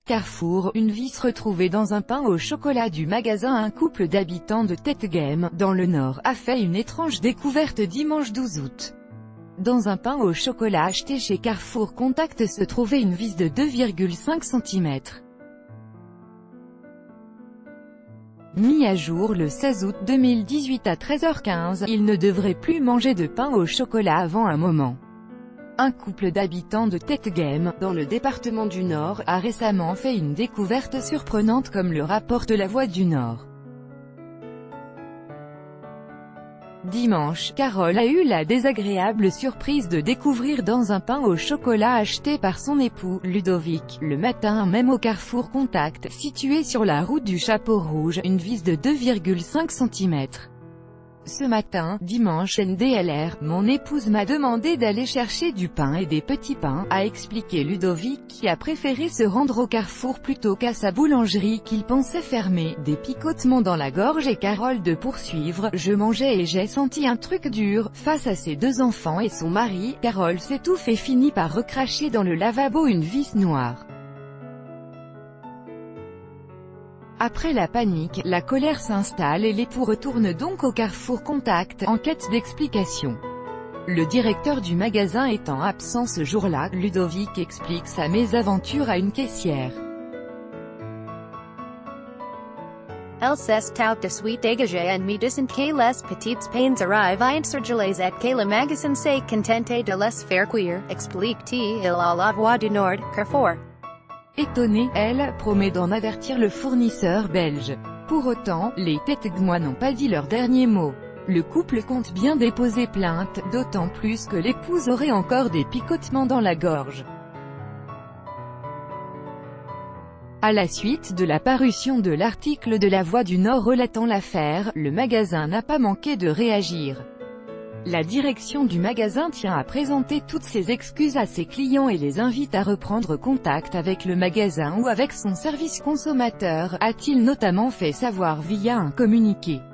Carrefour, une vis retrouvée dans un pain au chocolat du magasin. Un couple d'habitants de Tettegem, dans le Nord, a fait une étrange découverte dimanche 12 août. Dans un pain au chocolat acheté chez Carrefour Contact se trouvait une vis de 2,5 cm. Mis à jour le 16 août 2018 à 13h15, il ne devrait plus manger de pain au chocolat avant un moment. Un couple d'habitants de Tettegem, dans le département du Nord, a récemment fait une découverte surprenante comme le rapporte La Voix du Nord. Dimanche, Carole a eu la désagréable surprise de découvrir dans un pain au chocolat acheté par son époux, Ludovic, le matin même au Carrefour Contact, situé sur la route du Chapeau Rouge, une vis de 2,5 cm. Ce matin, dimanche NDLR, mon épouse m'a demandé d'aller chercher du pain et des petits pains, a expliqué Ludovic, qui a préféré se rendre au Carrefour plutôt qu'à sa boulangerie qu'il pensait fermer. Des picotements dans la gorge et Carole de poursuivre, je mangeais et j'ai senti un truc dur. Face à ses deux enfants et son mari, Carole s'étouffe et finit par recracher dans le lavabo une vis noire. Après la panique, la colère s'installe et l'époux retourne donc au Carrefour Contact, en quête d'explications. Le directeur du magasin étant absent ce jour-là, Ludovic explique sa mésaventure à une caissière. Elle s'est tout de suite dégagée et medicine que les petites peines arrivent à insurgeles et que le magasin s'est contenté de les faire cuire, explique-t-il à La Voix du Nord, Carrefour. Étonnée, elle promet d'en avertir le fournisseur belge. Pour autant, les Tettegemois n'ont pas dit leur dernier mot. Le couple compte bien déposer plainte, d'autant plus que l'épouse aurait encore des picotements dans la gorge. À la suite de la parution de l'article de La Voix du Nord relatant l'affaire, le magasin n'a pas manqué de réagir. La direction du magasin tient à présenter toutes ses excuses à ses clients et les invite à reprendre contact avec le magasin ou avec son service consommateur, a-t-il notamment fait savoir via un communiqué.